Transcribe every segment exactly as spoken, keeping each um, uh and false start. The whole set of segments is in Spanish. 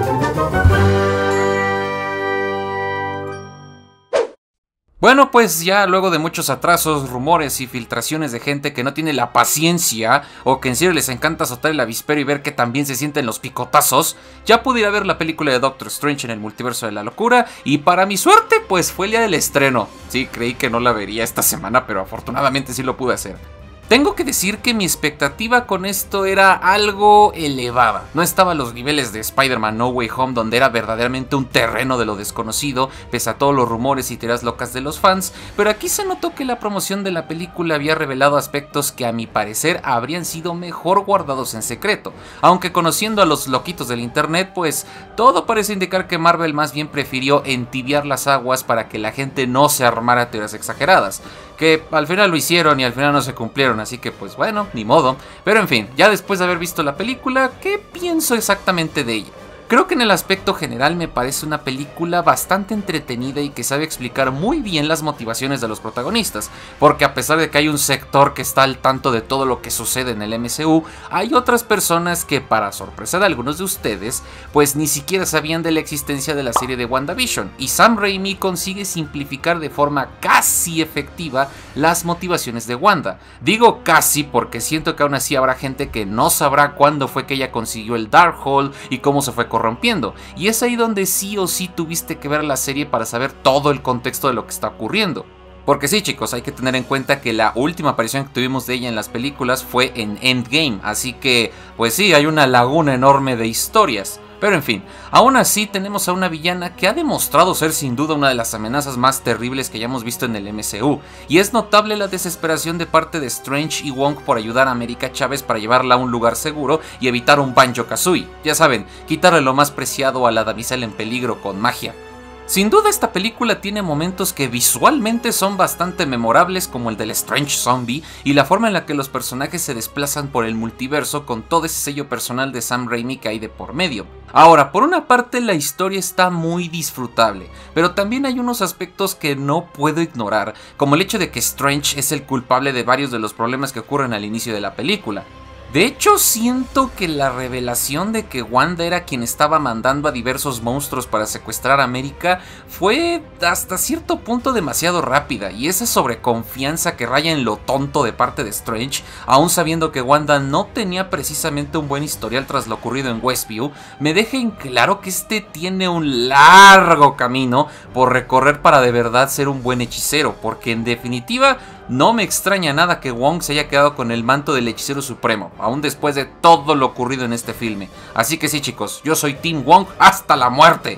Bueno, pues ya luego de muchos atrasos, rumores y filtraciones de gente que no tiene la paciencia o que en serio les encanta azotar el avispero y ver que también se sienten los picotazos, ya pude ir a ver la película de Doctor Strange en el multiverso de la locura y para mi suerte pues fue el día del estreno. Sí, creí que no la vería esta semana, pero afortunadamente sí lo pude hacer. Tengo que decir que mi expectativa con esto era algo elevada. No estaba a los niveles de Spider-Man No Way Home, donde era verdaderamente un terreno de lo desconocido, pese a todos los rumores y teorías locas de los fans, pero aquí se notó que la promoción de la película había revelado aspectos que a mi parecer habrían sido mejor guardados en secreto. Aunque conociendo a los loquitos del internet, pues todo parece indicar que Marvel más bien prefirió entibiar las aguas para que la gente no se armara teorías exageradas. Que al final lo hicieron y al final no se cumplieron, así que pues bueno, ni modo. Pero en fin, ya después de haber visto la película, ¿qué pienso exactamente de ella? Creo que en el aspecto general me parece una película bastante entretenida y que sabe explicar muy bien las motivaciones de los protagonistas, porque a pesar de que hay un sector que está al tanto de todo lo que sucede en el M C U, hay otras personas que, para sorpresa de algunos de ustedes, pues ni siquiera sabían de la existencia de la serie de WandaVision, y Sam Raimi consigue simplificar de forma casi efectiva las motivaciones de Wanda. Digo casi porque siento que aún así habrá gente que no sabrá cuándo fue que ella consiguió el Darkhold y cómo se fue corrompiendo, y es ahí donde sí o sí tuviste que ver la serie para saber todo el contexto de lo que está ocurriendo. Porque sí, chicos, hay que tener en cuenta que la última aparición que tuvimos de ella en las películas fue en Endgame, así que pues sí, hay una laguna enorme de historias. Pero en fin, aún así tenemos a una villana que ha demostrado ser sin duda una de las amenazas más terribles que hayamos visto en el M C U, y es notable la desesperación de parte de Strange y Wong por ayudar a América Chávez para llevarla a un lugar seguro y evitar un Banjo-Kazooie, ya saben, quitarle lo más preciado a la damisela en peligro con magia. Sin duda esta película tiene momentos que visualmente son bastante memorables, como el del Strange Zombie y la forma en la que los personajes se desplazan por el multiverso con todo ese sello personal de Sam Raimi que hay de por medio. Ahora, por una parte la historia está muy disfrutable, pero también hay unos aspectos que no puedo ignorar, como el hecho de que Strange es el culpable de varios de los problemas que ocurren al inicio de la película. De hecho, siento que la revelación de que Wanda era quien estaba mandando a diversos monstruos para secuestrar a América fue hasta cierto punto demasiado rápida, y esa sobreconfianza que raya en lo tonto de parte de Strange, aún sabiendo que Wanda no tenía precisamente un buen historial tras lo ocurrido en Westview, me deja en claro que este tiene un largo camino por recorrer para de verdad ser un buen hechicero, porque en definitiva no me extraña nada que Wong se haya quedado con el manto del hechicero supremo, aún después de todo lo ocurrido en este filme. Así que sí, chicos, yo soy Team Wong hasta la muerte.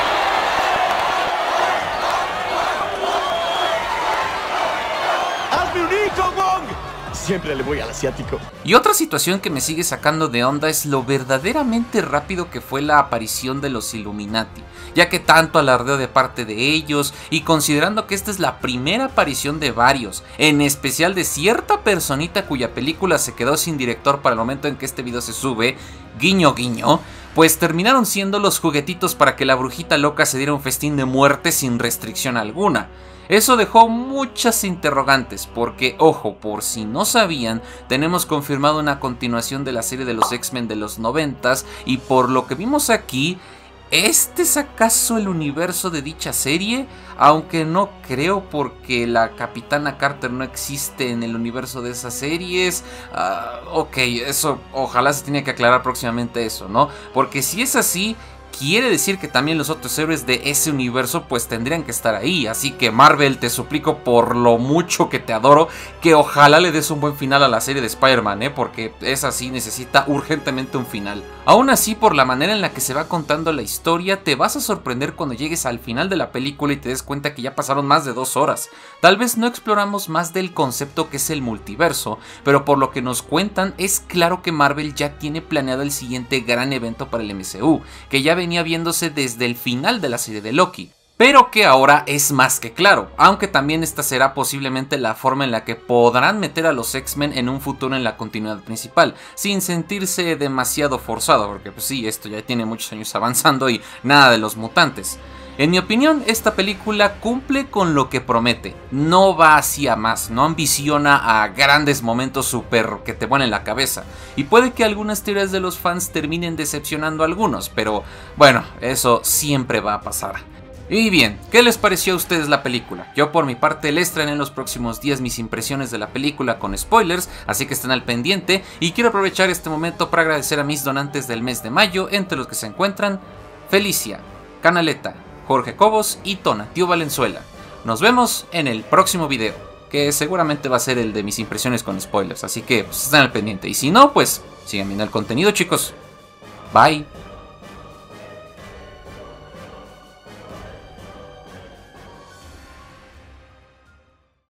¡Hazme un hijo, Wong! Siempre le voy al asiático. Y otra situación que me sigue sacando de onda es lo verdaderamente rápido que fue la aparición de los Illuminati, ya que tanto alardeo de parte de ellos, y considerando que esta es la primera aparición de varios, en especial de cierta personita cuya película se quedó sin director para el momento en que este video se sube, guiño guiño, pues terminaron siendo los juguetitos para que la brujita loca se diera un festín de muerte sin restricción alguna. Eso dejó muchas interrogantes, porque, ojo, por si no sabían, tenemos confirmado una continuación de la serie de los X-Men de los noventas, y por lo que vimos aquí, ¿este es acaso el universo de dicha serie? Aunque no creo, porque la Capitana Carter no existe en el universo de esas series. Uh, ok, eso ojalá se tenga que aclarar próximamente eso, ¿no? Porque si es así, quiere decir que también los otros héroes de ese universo pues tendrían que estar ahí. Así que Marvel, te suplico por lo mucho que te adoro, que ojalá le des un buen final a la serie de Spider-Man, ¿eh? Porque esa sí necesita urgentemente un final. Aún así, por la manera en la que se va contando la historia, te vas a sorprender cuando llegues al final de la película y te des cuenta que ya pasaron más de dos horas. Tal vez no exploramos más del concepto que es el multiverso, pero por lo que nos cuentan es claro que Marvel ya tiene planeado el siguiente gran evento para el M C U, que ya venía viéndose desde el final de la serie de Loki, pero que ahora es más que claro, aunque también esta será posiblemente la forma en la que podrán meter a los X-Men en un futuro en la continuidad principal, sin sentirse demasiado forzado, porque pues sí, esto ya tiene muchos años avanzando y nada de los mutantes. En mi opinión, esta película cumple con lo que promete, no va hacia más, no ambiciona a grandes momentos super que te vuelen la cabeza, y puede que algunas teorías de los fans terminen decepcionando a algunos, pero bueno, eso siempre va a pasar. Y bien, ¿qué les pareció a ustedes la película? Yo por mi parte les traeré en los próximos días mis impresiones de la película con spoilers, así que estén al pendiente, y quiero aprovechar este momento para agradecer a mis donantes del mes de mayo, entre los que se encuentran Felicia, Canaleta, Jorge Cobos y Tonatiuh Valenzuela. Nos vemos en el próximo video, que seguramente va a ser el de mis impresiones con spoilers, así que pues, estén al pendiente. Y si no, pues sigan viendo el contenido, chicos. Bye.